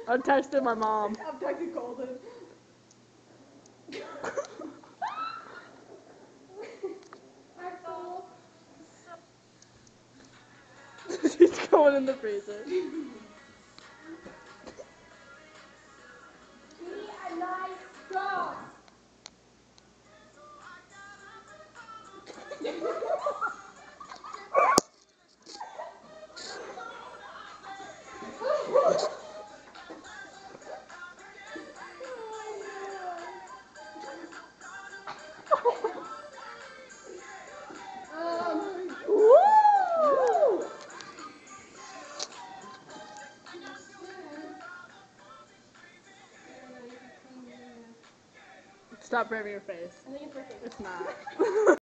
I texted my mom. I'm texting Colton. She's going in the freezer. Be a nice dog. Woo! Stop rubbing your face. I think it's working. It's not.